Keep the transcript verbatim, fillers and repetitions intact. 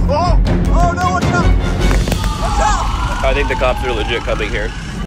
Oh! Oh no, watch out! Watch out! I think the cops are legit coming here.